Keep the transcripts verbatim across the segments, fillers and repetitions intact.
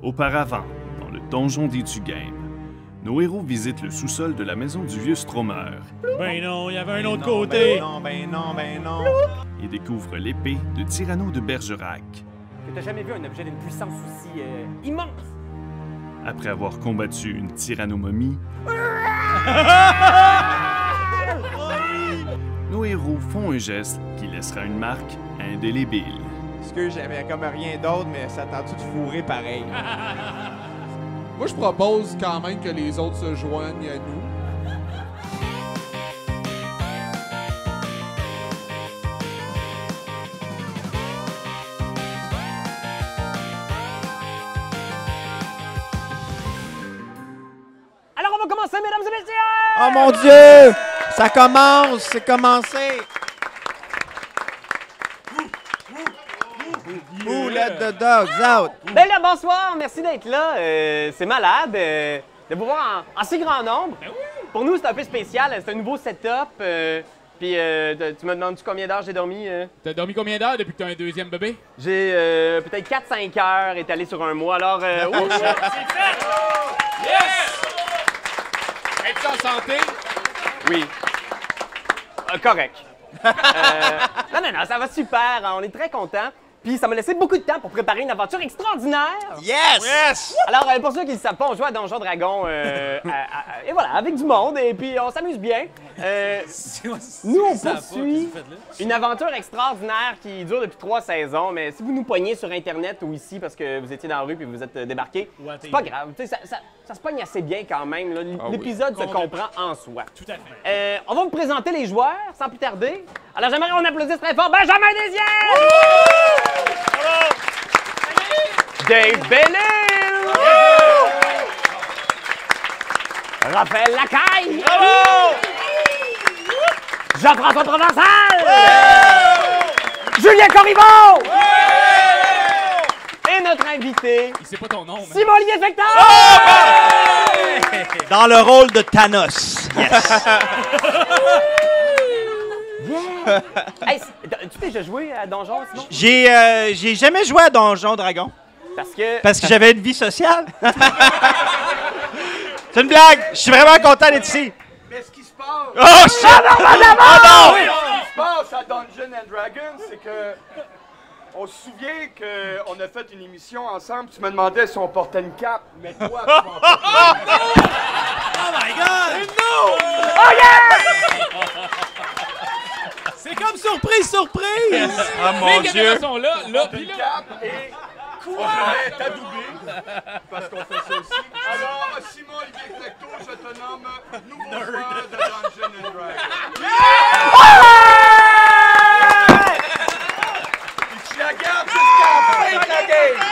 Auparavant, dans le donjon des Tugames, nos héros visitent le sous-sol de la maison du vieux Stromer. Ben non, il y avait un Ben autre non, côté. Ben non, ben non, ben non. Et découvrent l'épée de Tyranno de Bergerac. Que t'as jamais vu un objet d'une puissance aussi euh, immense. Après avoir combattu une tyrannomomie, nos héros font un geste qui laissera une marque indélébile. Parce que j'avais comme rien d'autre, mais ça tente de fourrer pareil. Moi, je propose quand même que les autres se joignent à nous. Alors on va commencer, mesdames et messieurs! Oh mon Dieu! Ça commence! C'est commencé! Who let the dogs out? Ben là, bonsoir, merci d'être là. Euh, c'est malade euh, de vous voir en, en si grand nombre. Pour nous, c'est un peu spécial. C'est un nouveau setup. Euh, Puis, euh, t- tu me demandes-tu combien d'heures j'ai dormi? euh? T'as dormi combien d'heures depuis que t'as un deuxième bébé? J'ai euh, peut-être quatre cinq heures étalé sur un mois. Alors, euh, oui, C'est fait! Yes! Es-tu en santé? oui. Euh, correct. Euh, non, non, non, ça va super. On est très contents. Puis, ça m'a laissé beaucoup de temps pour préparer une aventure extraordinaire. Yes! Yes! Alors, euh, pour ceux qui ne le savent pas, on joue à Donjon Dragon, euh, à- à- et voilà, avec du monde, et puis on s'amuse bien. Euh, nous, on poursuit une aventure extraordinaire qui dure depuis trois saisons, mais si vous nous poignez sur Internet ou ici parce que vous étiez dans la rue puis vous êtes euh, débarqués, c'est pas grave. Tu sais, Ça, ça, ça se pogne assez bien quand même. là. L'épisode se comprend en soi. Tout à fait. Euh, on va vous présenter les joueurs sans plus tarder. Alors, j'aimerais qu'on applaudisse très fort Benjamin Desiel! Dave Bellil! Raphaël Lacaille! Jean-François Provençal! Julien Corriveau! Et notre invité, Il sait pas ton nom, mais... Simon-Olivier Fector! Dans le rôle de Thanos. Yes! Hey, c- tu t'es déjà joué à Donjon, Simon? J'ai euh, j'ai jamais joué à Donjon Dragon Parce que... parce que j'avais une vie sociale. C'est une blague. Je suis vraiment content d'être ici. Mais ce qui se passe, Oh shit! Oh non! ce qui se passe à Dungeons and Dragons, c'est que on se souvient qu'on a fait une émission ensemble. Tu me demandais si on portait une cape, mais toi, tu vas en porter une. Oh my God! C'est comme surprise, surprise! Oh mon Les Dieu! caméras sont là, là, pis Une là. cape et on va t'adouber parce qu'on fait ça aussi. Alors, Simon Olivier Flecto, je te nomme nouveau joueur de Dungeons and Dragons. Et tu la gardes jusqu'à la fin de la game.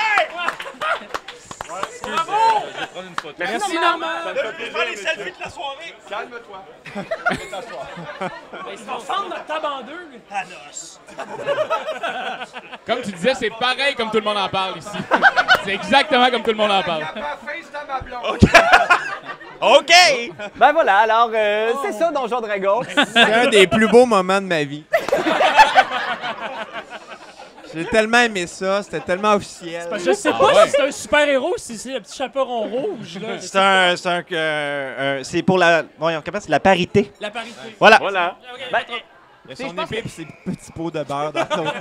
Merci, Normand! Ça me fait plaisir, les selfies de la soirée. Calme-toi. Fais t'asseoir. On ressemble notre table en deux, lui. Thanos. Comme tu disais, c'est pareil comme tout le monde en parle ici. C'est exactement comme tout le monde en Il parle. n'y a pas face de ma blonde. OK! Ben voilà, alors euh, c'est ça Donjon Dragon. C'est un des plus beaux moments de ma vie. J'ai tellement aimé ça, c'était tellement officiel. Je sais pas si c'est un super-héros, si c'est le petit chaperon rouge. Là. C'est un, c'est un, euh, un- c'est pour la, voyons, comment c'est la parité. La parité. Voilà. Voilà. Ok, Ben, pas trop. Il y a sais, son je pense épée que- et ses petits pots de beurre dans son.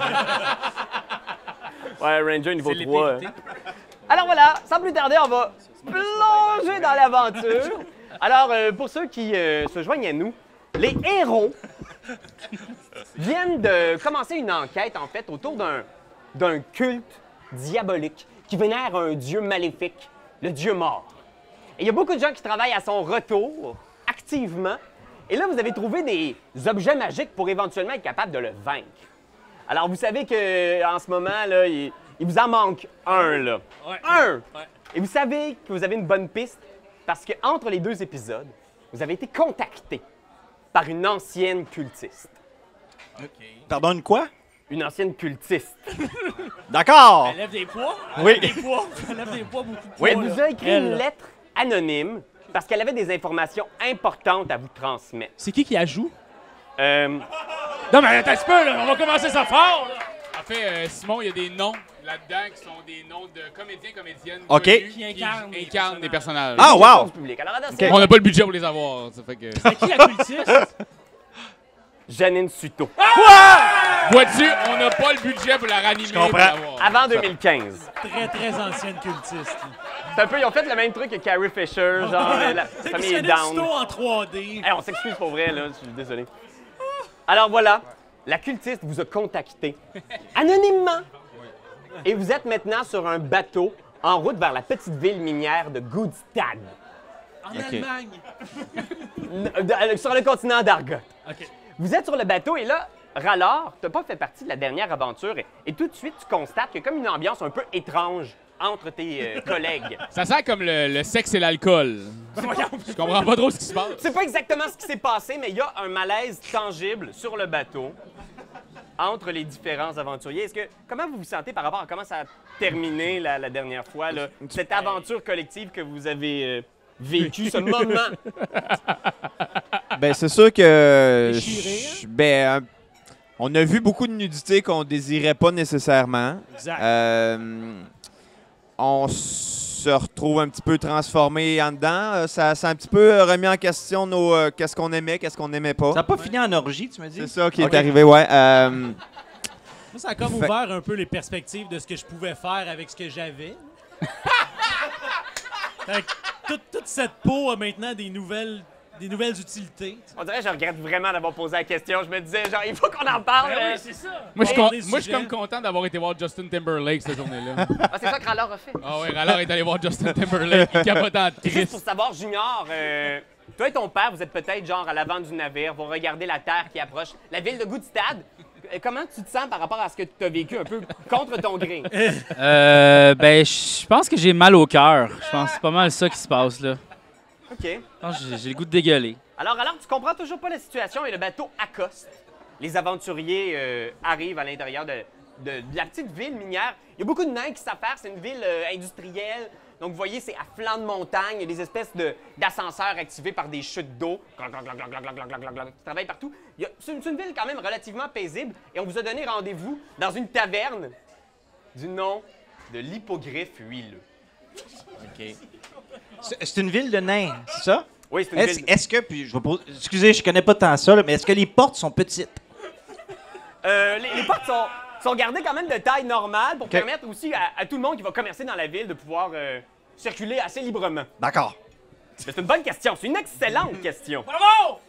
Ouais, Ranger niveau trois. euh. Alors voilà, sans plus tarder, on va plonger dans l'aventure. Alors, euh, pour ceux qui euh, se joignent à nous, les héros viennent de commencer une enquête, en fait, autour d'un d'un culte diabolique qui vénère un dieu maléfique, le dieu mort. Et il y a beaucoup de gens qui travaillent à son retour, activement. Et là, vous avez trouvé des objets magiques pour éventuellement être capable de le vaincre. Alors, vous savez qu'en ce moment, là, il, il vous en manque un, là. Ouais. Un! Ouais. Et vous savez que vous avez une bonne piste parce qu'entre les deux épisodes, vous avez été contacté par une ancienne cultiste. Pardon, une quoi? Une ancienne cultiste. D'accord. Elle lève des poids. Elle Oui. lève des poids. Elle lève des poids, beaucoup de poids. Elle là. vous a écrit Elle, une là. lettre anonyme parce qu'elle avait des informations importantes à vous transmettre. C'est qui qui la joue? Euh, Non, mais attends un petit peu, là. On va commencer ça fort, là. En fait, euh, Simon, il y a des noms là-dedans qui sont des noms de comédiens, comédiennes OK. connus Qui incarnent des incarnent des personnages. Ah, wow! Du public. Alors, attention, Ok. On n'a pas le budget pour les avoir, ça fait que... C'est qui la cultiste? Janine Suto. Vois-tu, on n'a pas le budget pour la ranimer. Je comprends. Avant deux mille quinze. Très, très ancienne cultiste. C'est un peu, ils ont fait le même truc que Carrie Fisher, genre euh, la C'est famille est Janine down. Suto en trois D. Hey, on s'excuse pour vrai, là, je suis désolé. Alors voilà, la cultiste vous a contacté anonymement. Et vous êtes maintenant sur un bateau en route vers la petite ville minière de Gudstad, En Ok. Allemagne. n- de- sur le continent d'Argot. OK. Vous êtes sur le bateau et là, Rallor, t'as pas fait partie de la dernière aventure et, et tout de suite, tu constates qu'il y a comme une ambiance un peu étrange entre tes euh, collègues. Ça sent comme le, le sexe et l'alcool. Je comprends pas trop ce qui se passe. Tu sais pas exactement ce qui s'est passé, mais il y a un malaise tangible sur le bateau entre les différents aventuriers. Est-ce que comment vous vous sentez par rapport à comment ça a terminé la, la dernière fois, là, cette aventure collective que vous avez euh, vécue, ce moment? Ben, c'est sûr que. Déchiré, je- Ben, euh, on a vu beaucoup de nudité qu'on désirait pas nécessairement. Exact. Euh, on se retrouve un petit peu transformé en dedans. Euh, Ça, ça a un petit peu remis en question nos euh, qu'est-ce qu'on aimait, qu'est-ce qu'on n'aimait pas. Ça n'a pas fini en orgie, tu me dis? C'est ça qui Ok. est arrivé, ouais. Euh, Moi, ça a comme Fait- ouvert un peu les perspectives de ce que je pouvais faire avec ce que j'avais. Fait que toute, toute cette peau a maintenant des nouvelles, des nouvelles utilités. On dirait que je regrette vraiment d'avoir posé la question. Je me disais, genre, il faut qu'on en parle. Ben euh. oui, c'est ça. Moi, je suis On con- des moi, je suis sujets. comme content d'avoir été voir Justin Timberlake cette journée-là. Ah, c'est ça que Rallor a fait. Ah ouais, Rallor est allé voir Justin Timberlake, il capote en Juste triste. pour savoir, Junior, euh, toi et ton père, vous êtes peut-être genre à l'avant du navire, vous regardez la terre qui approche, la ville de Gudstad. Euh, Comment tu te sens par rapport à ce que tu as vécu un peu contre ton gré? Euh, ben, je pense que j'ai mal au cœur. Je pense que c'est pas mal ça qui se passe, là. OK. Je pense que j'ai- j'ai le goût de dégueuler. Alors, alors, tu comprends toujours pas la situation et le bateau accoste. Les aventuriers euh, arrivent à l'intérieur de, de- de la petite ville minière. Il y a beaucoup de nains qui savent faire. C'est une ville euh, industrielle. Donc, vous voyez, c'est à flanc de montagne. Il y a des espèces de- d'ascenseurs activés par des chutes d'eau. Glang, glang, glang, glang, glang, glang, glang, glang, glang, qui travaillent partout. Il y a- C'est une, c'est une ville quand même relativement paisible. Et on vous a donné rendez-vous dans une taverne du nom de l'Hippogriffe huileux. C'est c'est une ville de nains, c'est ça? Oui, c'est une Est-ce ville... est-ce que, puis je vais poser, excusez, je connais pas tant ça, là, mais est-ce que les portes sont petites? Euh, les, les portes sont, sont gardées quand même de taille normale pour OK. permettre aussi à, à tout le monde qui va commercer dans la ville de pouvoir euh, circuler assez librement. D'accord. Mais c'est une bonne question. C'est une excellente question. Bravo!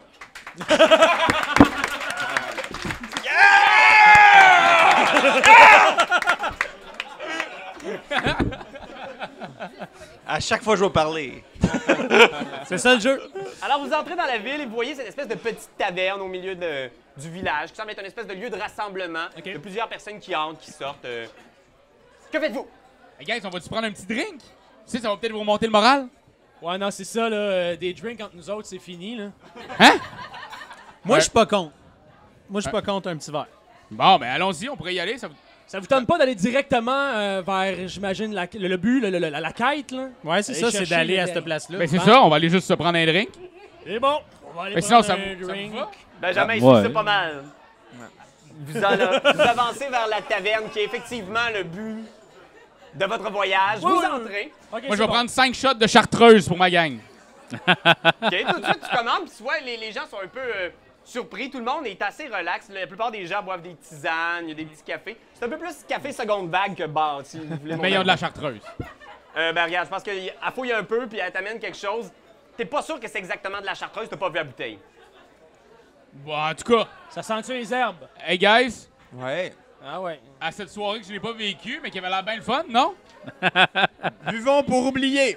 À chaque fois, je vais parler. C'est ça le jeu. Alors, vous entrez dans la ville et vous voyez cette espèce de petite taverne au milieu de- du village qui semble être une espèce de lieu de rassemblement. OK. Il y a plusieurs personnes qui entrent, qui sortent. euh. Que faites-vous? Hey guys, on va-tu prendre un petit drink? Tu sais, ça va peut-être vous remonter le moral. Ouais, non, c'est ça, là. euh, Des drinks entre nous autres, c'est fini, là. Hein? Moi, Ouais. je suis pas contre. Moi, je suis pas contre un petit verre. Bon, ben allons-y, on pourrait y aller. Ça vous... Ça vous tente pas d'aller directement euh, vers, j'imagine, la- le, le but, le- le- la, la quête, là? Ouais, c'est Aller ça, c'est chercher d'aller les à drinks. cette place-là. Ben c'est Bon. ça, on va aller juste se prendre un drink. C'est bon. On va aller Mais sinon, prendre ça un vous, ça drink. vous va? Benjamin, Ouais. ici, c'est pas mal. Vous, en- vous avancez vers la taverne qui est effectivement le but de votre voyage. Oui, vous oui, entrez. Ok, Moi, c'est je vais bon. prendre cinq shots de chartreuse pour ma gang. OK, tout de suite, tu commandes, puis tu vois, les, les gens sont un peu euh, surpris. Tout le monde est assez relax. La plupart des gens boivent des tisanes, il y a des petits cafés. C'est un peu plus café seconde vague que bar, si vous voulez. mon Mais ils ont avis. de la chartreuse. Euh, ben regarde, je pense qu'elle fouille un peu, puis elle t'amène quelque chose. T'es pas sûr que c'est exactement de la chartreuse, t'as pas vu la bouteille. Bon, en tout cas, Ça sent-tu les herbes? hey guys, ouais. Ah ouais. à cette soirée que je n'ai pas vécue, mais qui avait l'air bien le fun, non? Buvons pour oublier.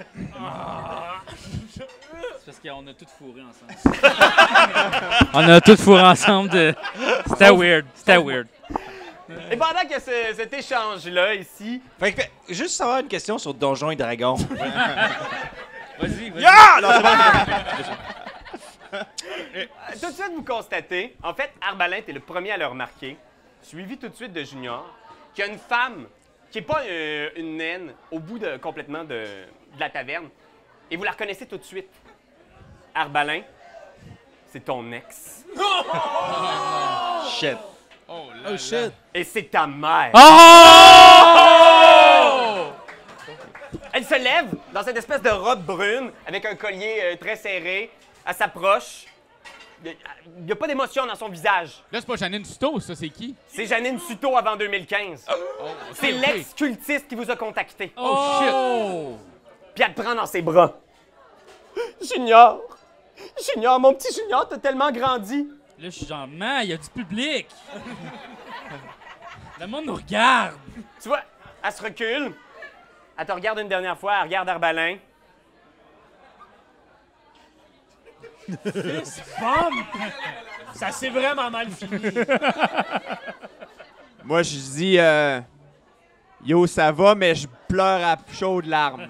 C'est parce qu'on a tout fourré ensemble. On a tout fourré ensemble. De... C'était weird. C'était weird. Et pendant que ce- cet échange-là, ici, Fait que, juste savoir une question sur Donjons et Dragons. Vas-y, vas-y. Ah! Non, c'est bon. euh, tout de suite, vous constatez, en fait, Arbalin, t'es le premier à le remarquer, suivi tout de suite de Junior, qu'il y a une femme qui n'est pas euh, une naine au bout de, complètement de, de la taverne, et vous la reconnaissez tout de suite. Arbalin, c'est ton ex. Shit. Oh, là, Oh shit. Et c'est ta mère. Oh! Elle se lève dans cette espèce de robe brune avec un collier euh, très serré. Elle s'approche. Il n'y a pas d'émotion dans son visage. Là, c'est pas Janine Suto, ça, c'est qui? C'est Janine Suto avant deux mille quinze. Oh, C'est ok, ok. l'ex-cultiste qui vous a contacté. Oh, Puis elle te prend dans ses bras. Junior! Junior, mon petit Junior, t'as tellement grandi. Là, je suis genre, man, il y a du public. Le monde nous regarde. Tu vois, elle se recule. Elle te regarde une dernière fois, elle regarde Arbalin. Fils, femme! Ça s'est vraiment mal fini. Moi, je dis, euh, yo, ça va, mais je pleure à chaudes larmes.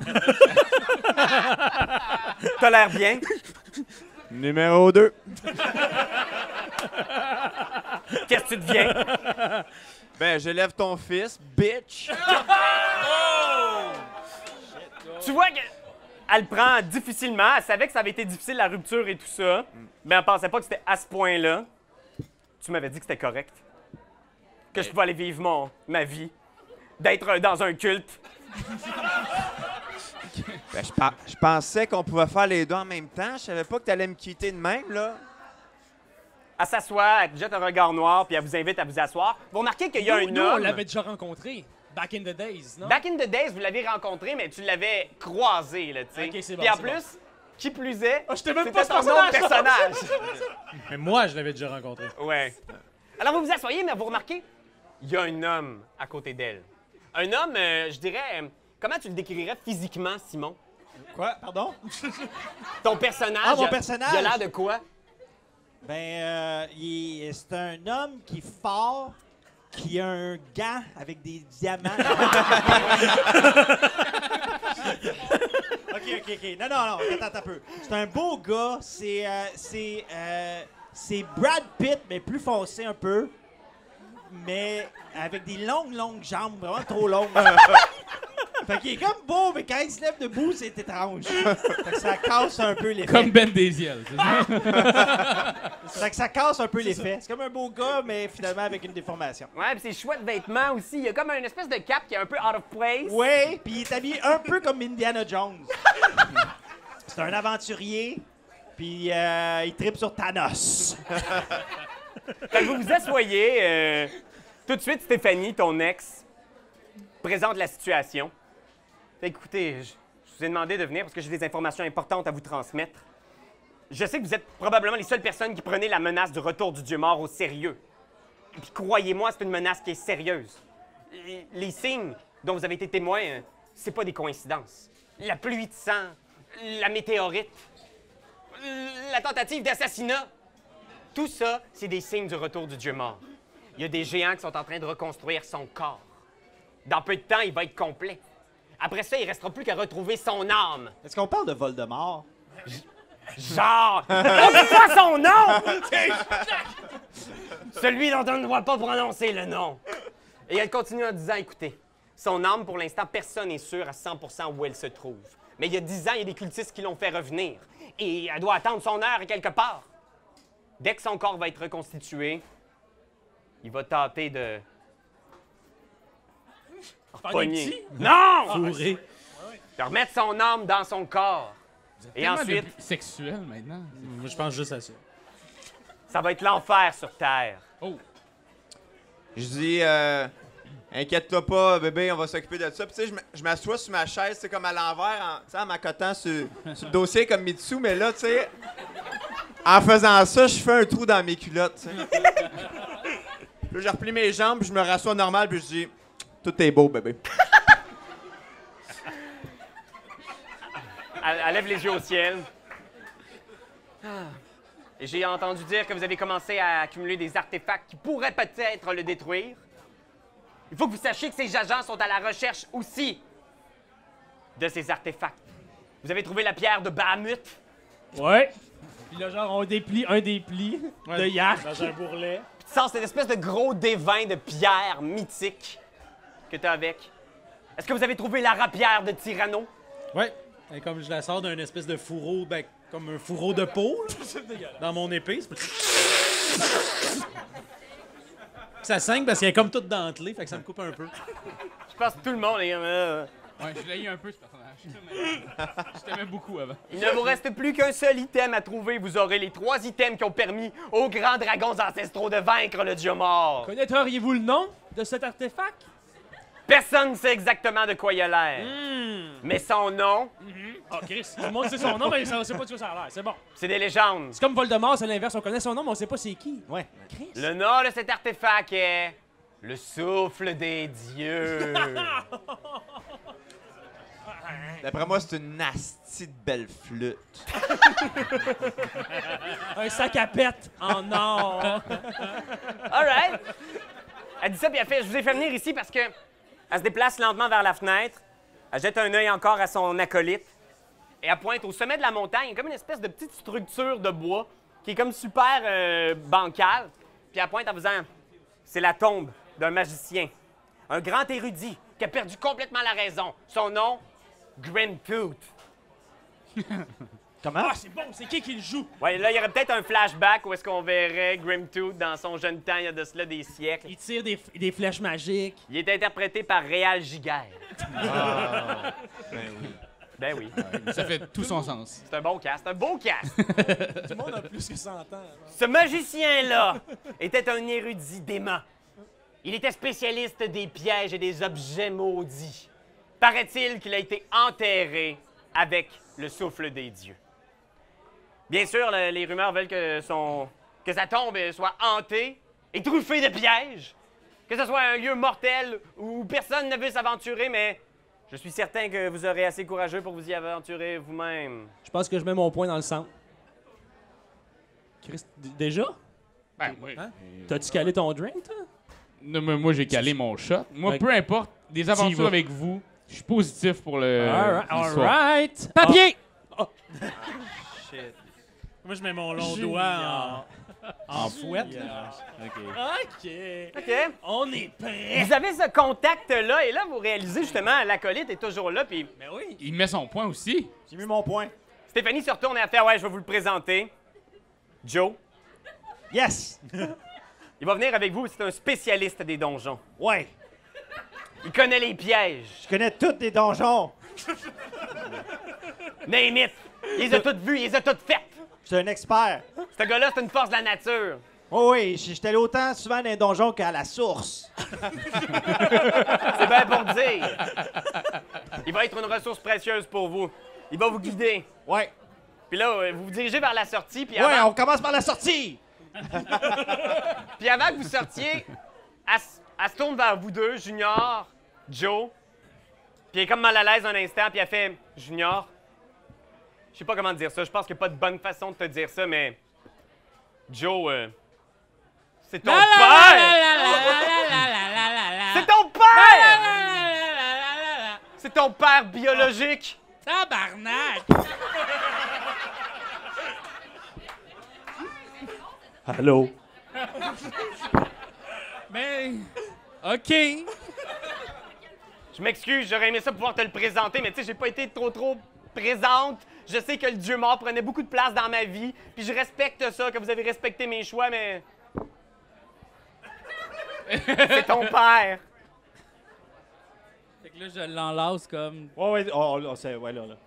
T'as l'air bien. Numéro deux. Qu'est-ce que tu deviens? Ben, j'élève ton fils, bitch. Tu vois qu'elle prend difficilement. Elle savait que ça avait été difficile, la rupture et tout ça. Mais elle pensait pas que c'était à ce point-là. Tu m'avais dit que c'était correct. Que je pouvais aller vivre mon, ma vie. D'être dans un culte. Ben, je, pa- je pensais qu'on pouvait faire les deux en même temps. Je savais pas que t'allais me quitter de même, là. Elle s'assoit, elle te jette un regard noir, puis elle vous invite à vous asseoir. Vous remarquez qu'il y a Nous, un nous, on homme... l'avait déjà rencontré. Back in the days, non? Back in the days, vous l'avez rencontré, mais tu l'avais croisé, là, tu sais. Ok, c'est bon, Puis en c'est plus, bon. qui plus est, Ah, j'étais même c'était pas ce ton autre personnage. personnage. Mais moi, je l'avais déjà rencontré. Ouais. Alors, vous vous asseyez, mais vous remarquez, il y a un homme à côté d'elle. Un homme, euh, je dirais, euh, comment tu le décrirais physiquement, Simon? Quoi? Pardon? Ton personnage, Ah, mon il a- personnage? il a l'air de quoi? Ben, euh, il est- c'est un homme qui est fort, qui a un gant avec des diamants. OK, OK, OK. Non, non, non, attends, attends un peu. C'est un beau gars. C'est euh, c'est euh, c'est Brad Pitt, mais plus foncé un peu. Mais avec des longues, longues jambes, vraiment trop longues. Fait qu'il est comme beau, mais quand il se lève debout, c'est étrange. Fait que ça casse un peu l'effet. Comme Ben Desiel, c'est ça? Fait que ça casse un peu l'effet. C'est comme un beau gars, mais finalement avec une déformation. Ouais, puis ses chouettes vêtements aussi. Il y a comme une espèce de cap qui est un peu out of place. Oui, puis il est habillé un peu comme Indiana Jones. C'est un aventurier, puis euh, il tripe sur Thanos. Fait que vous vous asseyez, euh, tout de suite, Stéphanie, ton ex, présente la situation. Fait que, écoutez, je, je vous ai demandé de venir parce que j'ai des informations importantes à vous transmettre. Je sais que vous êtes probablement les seules personnes qui prenaient la menace du retour du Dieu mort au sérieux. Et puis croyez-moi, c'est une menace qui est sérieuse. Les, les signes dont vous avez été témoin, euh, c'est pas des coïncidences. La pluie de sang, la météorite, la tentative d'assassinat. Tout ça, c'est des signes du retour du Dieu mort. Il y a des géants qui sont en train de reconstruire son corps. Dans peu de temps, il va être complet. Après ça, il restera plus qu'à retrouver son âme. Est-ce qu'on parle de Voldemort? Genre! On dit pas son nom! Celui dont on ne doit pas prononcer le nom. Et elle continue en disant, écoutez, son âme, pour l'instant, personne n'est sûr à cent pour cent où elle se trouve. Mais il y a dix ans, il y a des cultistes qui l'ont fait revenir. Et elle doit attendre son heure quelque part. Dès que son corps va être reconstitué, il va tenter de... Pogner. Non! Fourré. De remettre son âme dans son corps. Et Tellement ensuite, de- sexuel maintenant. Moi, je pense juste à ça. ça va être l'enfer sur Terre. Oh. Je dis, euh, inquiète-toi pas, bébé, on va s'occuper de ça. Puis, tu sais, je m- je m'assois sur ma chaise, c'est comme à l'envers, en, tu sais, en m'accotant sur, sur le dossier comme Mitsu, mais là, tu sais, en faisant ça, je fais un trou dans mes culottes, tu sais. Là, je replie mes jambes, puis je me rassois normal, puis je dis, tout est beau, bébé. Elle, elle lève les yeux au ciel. Ah. Et j'ai entendu dire que vous avez commencé à accumuler des artefacts qui pourraient peut-être le détruire. Il faut que vous sachiez que ces agents sont à la recherche aussi de ces artefacts. Vous avez trouvé la pierre de Bahamut. Ouais. Puis là, genre, on déplie un des plis de Yark. Dans un bourrelet. Puis tu sors cette espèce de gros dévin de pierre mythique que tu as avec. Est-ce que vous avez trouvé la rapière de Tyranno? Ouais. Et comme je la sors d'un espèce de fourreau, ben, comme un fourreau de peau, là, dans mon épée. c'est- Ça saigne parce qu'elle est comme toute dentelée, fait que ça me coupe un peu. Je pense que tout le monde est... euh, Ouais, je l'ai eu un peu, ce personnage. Je t'aimais beaucoup avant. Il ne vous reste plus qu'un seul item à trouver. Vous aurez les trois items qui ont permis aux grands dragons ancestraux de vaincre le dieu mort. Connaîtriez-vous le nom de cet artefact? Personne ne sait exactement de quoi il a l'air. Hmm. Mais son nom, Ah, Chris, tout le monde sait son nom, mais ça sait pas de quoi ça a l'air. C'est bon. c'est des légendes. C'est comme Voldemort, c'est l'inverse. On connaît son nom, mais on sait pas c'est qui. Ouais. Chris. Le nom de cet artefact est le souffle des dieux. D'après moi, c'est une nasty de belle flûte. Un sac à pète en or. All right. Elle dit ça, puis elle fait, je vous ai fait venir ici parce que elle se déplace lentement vers la fenêtre. Elle jette un œil encore à son acolyte. Et elle pointe au sommet de la montagne, comme une espèce de petite structure de bois qui est comme super euh, bancale. Puis elle pointe en faisant, c'est la tombe d'un magicien. Un grand érudit qui a perdu complètement la raison. Son nom, Grimtooth. Comment? Ah, c'est bon, c'est qui qui le joue? Ouais, là, il y aurait peut-être un flashback où est-ce qu'on verrait Grimtooth dans son jeune temps, il y a de cela des siècles. Il tire des, des flèches magiques. Il est interprété par Réal Giguère. Ah, ben oui. Ben oui. Ça fait tout son sens. C'est un bon cast, c'est un beau cast. Tout le monde a plus que cent ans. Ce magicien-là était un érudit dément. Il était spécialiste des pièges et des objets maudits. Paraît-il qu'il a été enterré avec le souffle des dieux. Bien sûr, le- les rumeurs veulent que, son, que sa tombe soit hantée et truffée de pièges. Que ce soit un lieu mortel où personne ne veut s'aventurer, mais je suis certain que vous aurez assez courageux pour vous y aventurer vous-même. Je pense que je mets mon point dans le centre. Chris, d- déjà? Ben, oui. T'as-tu calé ton drink, toi? Non, mais moi, j'ai calé mon shot. Moi, Ouais. peu importe, des Tu y aventures vas. avec vous, je suis positif pour le. Alright, l'histoire. alright. Papier! Moi, je mets mon long doigt en, en fouette. OK. OK. On est prêt. Vous avez ce contact-là, et là, vous réalisez justement, l'acolyte est toujours là, puis Ben oui. Il met son point aussi. J'ai mis mon point. Stéphanie se retourne et elle fait « Ouais, je vais vous le présenter. Joe, Yes! il va venir avec vous, c'est un spécialiste des donjons. Ouais. Il connaît les pièges. Je connais tous les donjons. Name it. Il les a toutes vues, il les a toutes faites. Je suis un expert. Ce gars-là, c'est une force de la nature. Oh oui, j'étais allé autant souvent dans les donjons qu'à la source. C'est bien pour dire. Il va être une ressource précieuse pour vous. Il va vous guider. Ouais. Puis là, euh, vous vous dirigez vers la sortie, puis Ouais, avant, on commence par la sortie. puis avant que vous sortiez, elle, s- elle se tourne vers vous deux, Junior, Joe, puis elle est comme mal à l'aise un instant, puis elle fait « Junior, je sais pas comment dire ça, je pense qu'il n'y a pas de bonne façon de te dire ça, mais Joe, euh, c'est ton père! C'est ton père! C'est ton père biologique! Tabarnak! Allô? Mais. OK. Je m'excuse, j'aurais aimé ça pouvoir te le présenter, mais tu sais, j'ai pas été trop trop présente. Je sais que le dieu mort prenait beaucoup de place dans ma vie, puis je respecte ça, que vous avez respecté mes choix, mais... C'est ton père! Fait que là, je l'enlace comme. Ouais, ouais, oh, oh, c'est, ouais, là, là.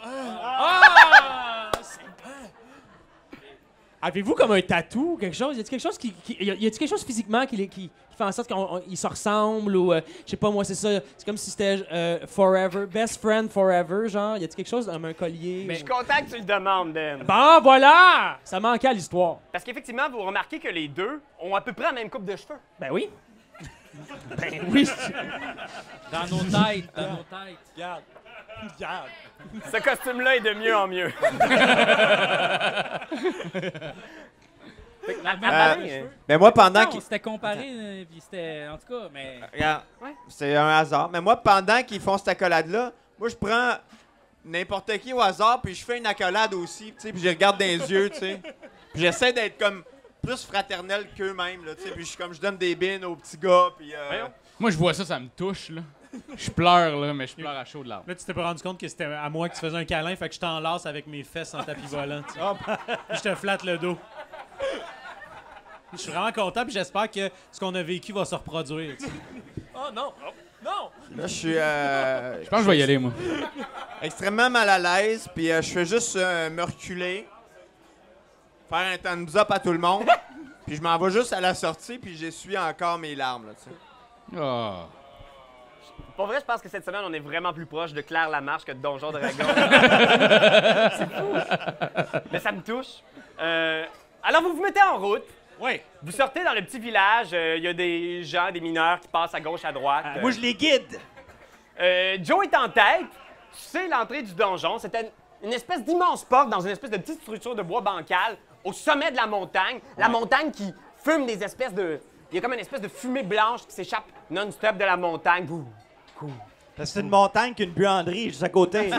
Ah! C'est pas... Avez-vous comme un tatou ou quelque chose? Y a-t-il quelque chose qui, qui y a- y a-t-il quelque chose physiquement qui, les- qui, qui fait en sorte qu'ils se ressemblent ou euh, je sais pas moi c'est ça, c'est comme si c'était euh, forever, best friend forever genre, y a-t-il quelque chose comme un collier? Je suis content que tu le demandes, Ben. Bon voilà, ça manquait à l'histoire. Parce qu'effectivement, vous remarquez que les deux ont à peu près la même coupe de cheveux. Ben oui. ben oui. Dans nos têtes, dans nos têtes. Regarde, regarde. Ce costume-là est de mieux en mieux. Fait que, Euh, Alain, mais moi, pendant Non, qu'il... c'était comparé, euh, puis c'était. En tout cas, mais. Regarde, Ouais. c'est un hasard. Mais moi, pendant qu'ils font cette accolade-là, moi, je prends n'importe qui au hasard, puis je fais une accolade aussi, tu sais, puis je les regarde dans les yeux, tu sais. Puis j'essaie d'être comme plus fraternel qu'eux-mêmes, là, tu sais. Puis je suis comme, je donne des bines aux petits gars, puis... euh, Voyons. Moi, je vois ça, ça me touche, là. Je pleure, là, mais je pleure à chaud de larmes. Là, tu t'es pas rendu compte que c'était à moi que tu faisais un câlin, fait que je t'enlace avec mes fesses en tapis volant. tu sais. Puis je te flatte le dos. Je suis vraiment content, puis j'espère que ce qu'on a vécu va se reproduire. tu sais. Oh non! Non! Là, je suis. euh, Je pense que je vais y aller, moi. extrêmement mal à l'aise, puis euh, je fais juste euh, me reculer, faire un thumbs up à tout le monde, puis je m'en vais juste à la sortie, puis j'essuie encore mes larmes, là, tu sais. Ah. Pour vrai, je pense que cette semaine, on est vraiment plus proche de Claire Lamarche que de Donjon Dragon. C'est fou. Mais ça me touche. Euh, alors, vous vous mettez en route. Oui. Vous sortez dans le petit village. Il y a des gens, des mineurs qui passent à gauche, à droite. Euh, moi, je les guide. Euh, Joe est en tête. Tu sais l'entrée du donjon. C'était une, une espèce d'immense porte dans une espèce de petite structure de bois bancal au sommet de la montagne. La montagne qui fume des espèces de... Il y a comme une espèce de fumée blanche qui s'échappe non-stop de la montagne. Ouh. Ouh. C'est une montagne qu'une buanderie juste à côté.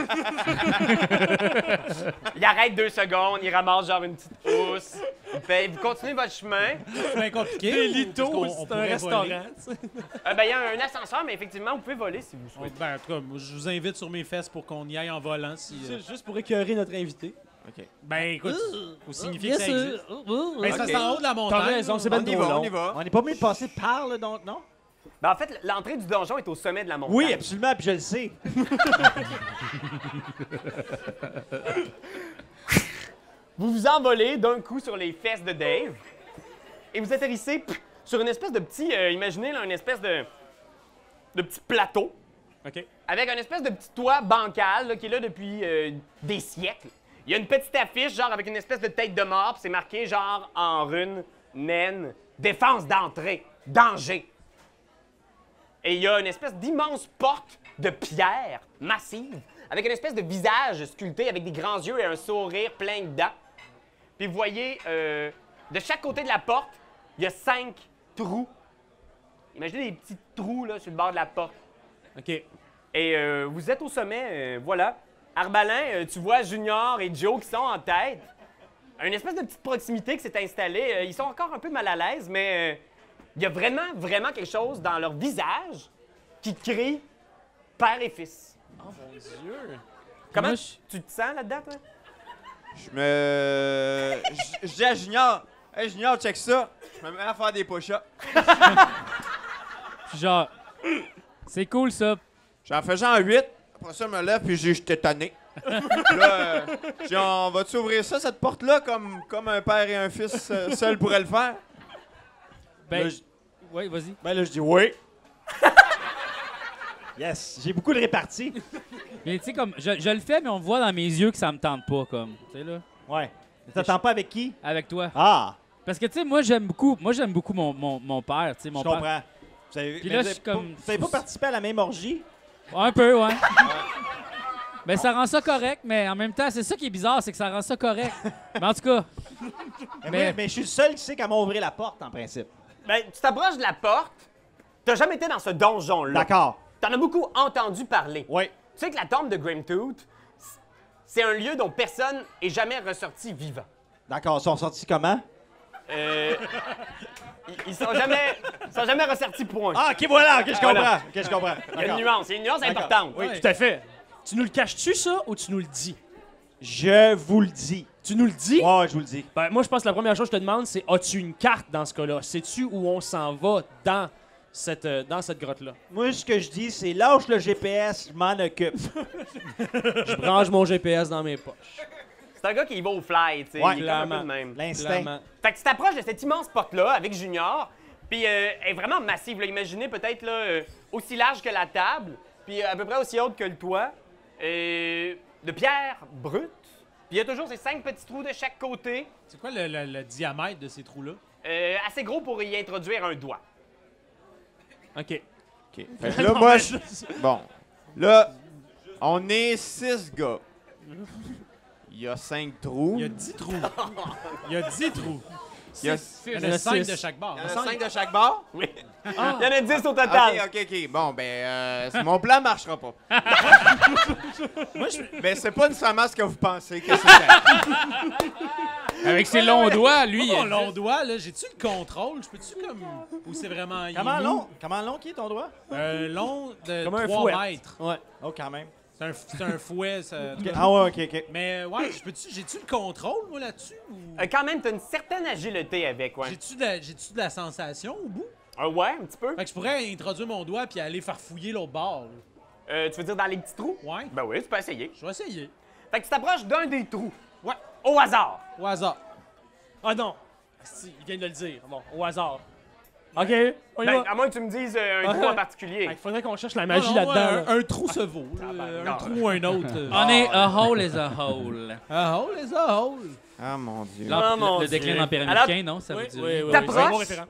Il arrête deux secondes, il ramasse genre une petite housse. Il fait, vous continuez votre chemin. C'est bien compliqué. Des ou- litos, parce qu'on- on c'est un pourrait restaurant. voler? tu sais. Euh, ben, il y a un ascenseur, mais effectivement, vous pouvez voler si vous Oh, souhaitez. ben, en tout cas, moi, je vous invite sur mes fesses pour qu'on y aille en volant. Si, euh, C'est juste pour écœurer notre invité. Ben, écoute, faut signifier Bien que ça sûr. existe. Oh, oh, oh. Ben, ça, Ok. c'est en haut de la T'as montagne. raison, c'est On ben y trop va, long. on y va. On n'est pas mieux de passer par le donc, non? Ben, en fait, l'entrée du donjon est au sommet de la montagne. Oui, absolument, puis je le sais. Vous vous envolez d'un coup sur les fesses de Dave et vous atterrissez pff, sur une espèce de petit, euh, imaginez là, une espèce de, de petit plateau OK. avec un espèce de petit toit bancal là, qui est là depuis euh, des siècles. Il y a une petite affiche genre avec une espèce de tête de mort, puis c'est marqué genre en runes naine, défense d'entrée, danger. Et il y a une espèce d'immense porte de pierre massive avec une espèce de visage sculpté avec des grands yeux et un sourire plein de dents. Puis vous voyez, euh, de chaque côté de la porte, il y a cinq trous. Imaginez des petits trous là, sur le bord de la porte. OK. Et euh, vous êtes au sommet, euh, voilà. Arbalin, euh, tu vois Junior et Joe qui sont en tête. Une espèce de petite proximité qui s'est installée. Euh, ils sont encore un peu mal à l'aise, mais euh, il y a vraiment, vraiment quelque chose dans leur visage qui crie père et fils. Oh mon Dieu. Comment Moi, je- tu te sens là-dedans, toi? Je me. Je je dis à Junior, hey Junior, check ça. Je me mets à faire des push-ups. Puis genre, c'est cool ça. J'en fais genre huit. Après ça, je me lève puis j'ai j'étais tanné. Là, euh, je dis, on va-tu ouvrir ça, cette porte-là, comme, comme un père et un fils euh, seul pourraient le faire? Ben, Là, je- ouais, vas-y. Ben là, je dis oui. Yes, j'ai beaucoup de réparties. Mais tu sais, comme, je, je le fais, mais on voit dans mes yeux que ça me tente pas, comme, tu sais, là, Ouais. T'attends pas avec qui? avec toi. Ah, Parce que, tu sais, moi, j'aime beaucoup, moi, j'aime beaucoup mon, mon, mon père, tu sais, mon je père. comprends. Vous avez, Puis mais là, vous je avez suis comme- pas- Vous avez pas participé à la même orgie? Un peu, ouais. Ben, ça rend ça correct, mais en même temps, c'est ça qui est bizarre, c'est que ça rend ça correct. Mais en tout cas, Mais, Mais- moi- mais je suis le seul qui sait comment ouvrir la porte, en principe. Ben, tu t'approches de la porte. T'as jamais été dans ce donjon-là. D'accord. T'en as beaucoup entendu parler. Oui. Tu sais que la tombe de Grimtooth, c'est un lieu dont personne est jamais ressorti vivant. D'accord. Ils sont sortis comment? Euh, ils, ils sont jamais, ils sont jamais ressortis point. Ah, ok, voilà. Ok, je comprends. Voilà. Ok, je comprends. Il y a une nuance, il y a une nuance D'accord. importante. Oui, tout à fait. Tu nous le caches-tu, ça, ou tu nous le dis? Je vous le dis. Tu nous le dis? Ouais, je vous le dis. Ben, moi, je pense que la première chose que je te demande, c'est as-tu une carte dans ce cas-là? Sais-tu où on s'en va dans cette, euh, dans cette grotte-là? Moi, ce que je dis, c'est lâche le G P S, je m'en occupe. Je branche mon G P S dans mes poches. C'est un gars qui y va au fly, tu sais. Ouais, il est comme un peu clairement. de même. L'instinct. Clairement. Fait que tu t'approches de cette immense porte-là avec Junior, puis euh, elle est vraiment massive. Là. Imaginez peut-être là, euh, aussi large que la table, puis euh, à peu près aussi haute que le toit, euh, de pierre brute. Puis il y a toujours ces cinq petits trous de chaque côté, C'est quoi le, le- le diamètre de ces trous-là? euh, assez gros pour y introduire un doigt. OK. OK. Fait que là, moi, je... Bon. Là, on est six gars. Il y a cinq trous. Il y a dix trous. Il y a dix trous. Il y a- Il y en Il y en a a cinq six. de chaque bord. Il y en a cinq de chaque bord? Oui. Il y en a dix au total. OK, OK, OK. Bon, ben, euh, c- mon plan marchera pas. Mais c'est pas nécessairement ce que vous pensez que c'est. Avec ses longs doigts, lui, il Mon est- long doigt, là, j'ai-tu le contrôle? Je peux-tu comme. Ou c'est vraiment. il est Comment mou? long? Comment long qui est ton doigt? Euh, long de Comme un trois fouet. mètres. Ouais. Oh, quand même. C'est un, c'est un fouet, ça. Ah ouais, ok, ok. Mais ouais, je peux-tu- j'ai-tu le contrôle, moi, là-dessus? Ou... Euh, quand même, t'as une certaine agilité avec, ouais. J'ai-tu de, la- j'ai-tu de la sensation au bout? Euh, ouais, un petit peu. Fait que je pourrais introduire mon doigt puis aller faire fouiller l'autre bord. là. Euh, tu veux dire dans les petits trous? Ouais. Ben oui, tu peux essayer. Je vais essayer. Fait que tu t'approches d'un des trous. Ouais. Au hasard. Au hasard. Ah non! Si, il vient de le dire. Bon, au hasard. OK, on y Ben, va. à moins que tu me dises euh, un Ah, trou en ouais. particulier. Il faudrait qu'on cherche la Non, magie non, là-dedans. ouais, là. un, un trou se vaut. là. un non. trou ou un autre. euh. On est a hole is a hole. Ah, hole is a hole. Ah, mon Dieu. L'emp- Oh, mon le, le Dieu. déclin empiricain, Alors- non? Ça Oui, veut dire. oui, oui. T'approches? C'est un bon référent.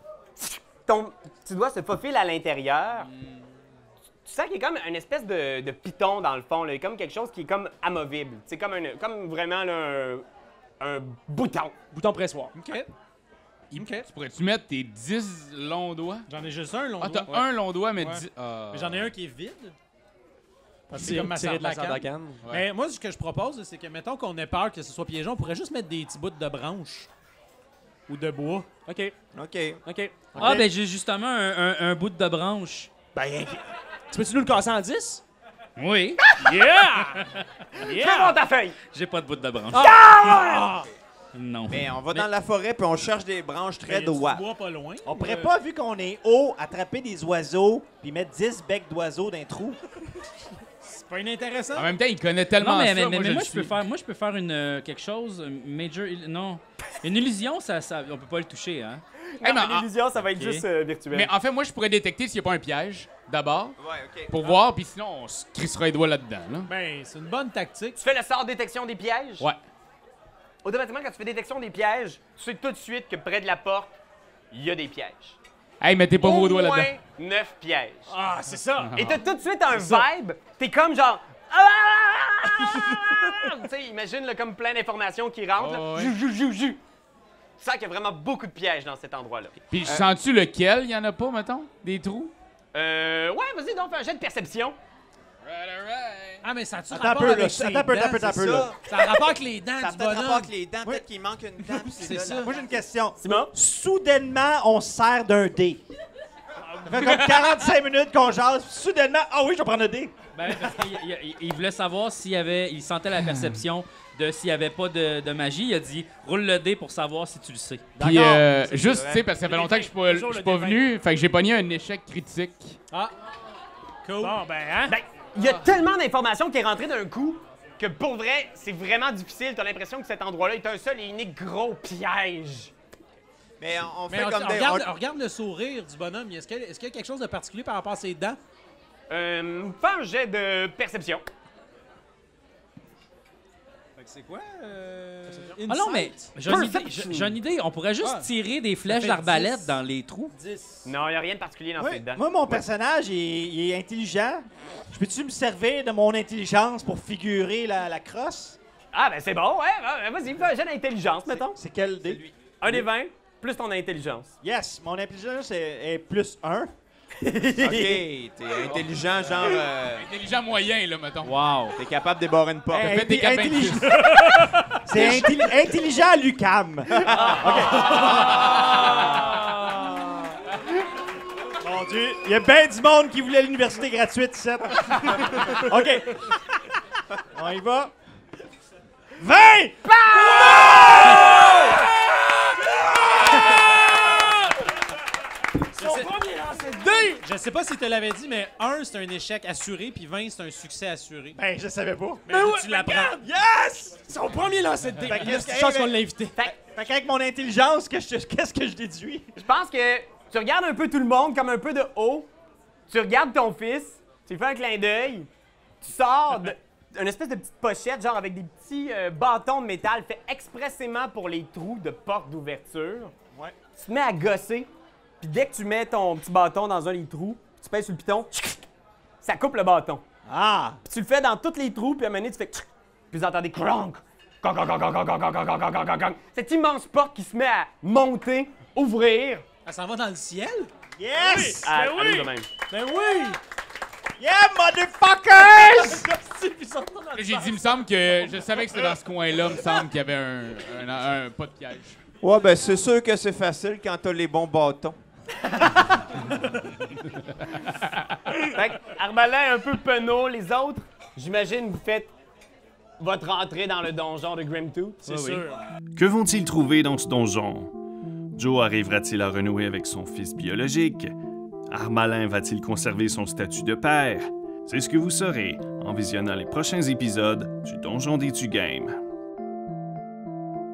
Ton petit doigt se faufile à l'intérieur. Hmm. Tu sens qu'il y a comme une espèce de, de piton dans le fond, là. Comme quelque chose qui est comme amovible. C'est comme, un- comme vraiment là, un, un bouton. Bouton pressoir. OK. Il- OK. Tu pourrais-tu mettre tes dix longs doigts? J'en ai juste un long Ah, doigt. t'as un long doigt, mais Ouais. dix... ah. Mais j'en ai un qui est vide. Parce que c'est Tiré- comme ma tiré de la sarbacane. sarbacane. Ouais. Mais moi, ce que je propose, c'est que, mettons qu'on ait peur que ce soit piégeant, on pourrait juste mettre des petits bouts de branches ou de bois. OK, OK. OK. Ah, ben j'ai justement un, un- un bout de branche. Ben, tu peux-tu nous le casser en dix? Oui. Yeah! Fais voir ta feuille! J'ai pas de bout de branche. Ah! Non. Mais on va dans la forêt puis on cherche des branches très Il y a du droites. bois pas loin. On pourrait Euh, pas, vu qu'on est haut, attraper des oiseaux puis mettre dix becs d'oiseaux dans un trou. C'est pas inintéressant. En même temps, il connaît tellement Non, mais, ça. mais, mais- moi, mais je moi, le je peux suis. faire, moi, je peux faire une, euh, quelque chose, un major. il- Non. Une illusion, ça, ça, on peut pas le toucher, hein. Hey, mais, Non, mais en, l'illusion, ça va être Ok. juste euh, virtuel. mais en fait, moi, je pourrais détecter s'il n'y a pas un piège, d'abord, Ouais, OK. pour voir, puis sinon, on se crissera les doigts là-dedans. Là. Ben, c'est une bonne tactique. Tu fais le sort détection des pièges? Ouais. Automatiquement, quand tu fais détection des pièges, tu sais tout de suite que près de la porte, il y a des pièges. Hey, mettez pas vos Au doigts moins là-dedans. neuf pièges. Ah, c'est ça! Et t'as tout de suite un vibe. T'es comme genre. Ah! Tu sais, imagine là, comme plein d'informations qui rentrent. là. Oh, ouais. Jou, jou, jou, jou. Tu sens qu'il y a vraiment beaucoup de pièges dans cet endroit-là. Puis, sens-tu lequel il y en a pas, mettons? Des trous? Euh. Ouais, vas-y, donc, fais un jet de perception. Ah, mais ça a-tu Attends un rapport peu, là. avec ses Attends un peu, dents, attends un peu, c'est attends un peu, ça? là. Ça a rapport avec les dents Ça a du peut-être rapport bonhomme. avec les dents. Peut-être qu'il manque une dent puis c'est C'est là, ça. là. Moi, j'ai une question. Simon? Soudainement, on se sert d'un dé. Ça fait comme quarante-cinq minutes qu'on jase. puis Soudainement, ah oui, je vais prendre un dé. Ben, parce qu'il il- il- il voulait savoir s'il y avait, il sentait la perception de s'il y avait pas de, de magie. Il a dit roule le dé pour savoir si tu le sais. Puis, D'accord. euh, C'est juste, vrai. tu sais, parce que ça fait longtemps que je suis pas, je Toujours suis le pas dévin. venu, fait que j'ai pogné un échec critique. Ah, cool. Bon, ben, hein? Ben, il y a tellement d'informations qui est rentrée d'un coup que pour vrai, c'est vraiment difficile. T'as l'impression que cet endroit-là est un seul et unique gros piège. Mais on, on Mais fait on, comme on des... regarde, on- on regarde le sourire du bonhomme. Est-ce qu'il est-ce qu'il y a quelque chose de particulier par rapport à ses dents? Euh. Fais un jet de perception. Fait que c'est quoi? Euh... Ah non, mais Insight? j'ai une idée. Perception. j'ai- j'ai une idée. On pourrait juste Ah. tirer des flèches fait d'arbalète dix. dans les trous. dix. Non, il n'y a rien de particulier dans Ouais, ces dents. moi, mon personnage, il est, il est intelligent. Je peux-tu me servir de mon intelligence pour figurer la, la crosse? Ah, ben c'est bon, ouais. ouais, Vas-y, fais un jet d'intelligence, mettons. C'est quel dé? Un des vingt, plus ton intelligence. Yes, mon intelligence est, est plus un. OK, t'es intelligent, genre... euh, Intelligent moyen, là, mettons. Wow. T'es capable de débarrer une porte. Hey, Faites des intelli- quatre-vingt-dix. intelli- C'est intelli- intelligent à l'UQAM. Mon Dieu, il y a bien du monde qui voulait l'université gratuite, ici. OK. On y va. vingt! Je sais pas si tu l'avais dit, mais un, c'est un échec assuré, puis vingt, c'est un succès assuré. Ben, je savais pas. Mais tu l'apprends. Yes! Son premier lancer de dé. Fait que Il y a qu'est-ce une que- chance qu'on l'a invité. Fait Fait qu'avec mon intelligence, qu'est-ce que je- qu'est-ce que je déduis? je pense que tu regardes un peu tout le monde comme un peu de haut. Tu regardes ton fils, tu lui fais un clin d'œil. Tu sors de- une espèce de petite pochette, genre avec des petits euh, bâtons de métal faits expressément pour les trous de porte d'ouverture. Ouais. Tu te mets à gosser, puis dès que tu mets ton petit bâton dans un des trous, tu pèses sur le piton, ça coupe le bâton. Ah! Puis tu le fais dans tous les trous, puis à un moment donné, tu fais puis vous entendez cronk, cronk, cronk, cronk, cronk, cronk, cronk, cronk, cronk, cronk. Cette immense porte qui se met à monter, ouvrir. Elle s'en va dans le ciel? Yes! À, à nous de même. Ben oui! Yeah, motherfuckers! Là, j'ai dit, il me semble que je savais que c'était dans ce coin-là, il me semble qu'il y avait un, un, un pas de piège. Ouais, ben c'est sûr que c'est facile quand t'as les bons bâtons. Fait que Arbalin est un peu penaud, les autres, J'imagine vous faites votre entrée dans le donjon de Grimtooth. C'est sûr. Que vont-ils trouver dans ce donjon? Joe arrivera-t-il à renouer avec son fils biologique? Armalin va-t-il conserver son statut de père? C'est ce que vous saurez en visionnant les prochains épisodes du Donjon des Tu Game.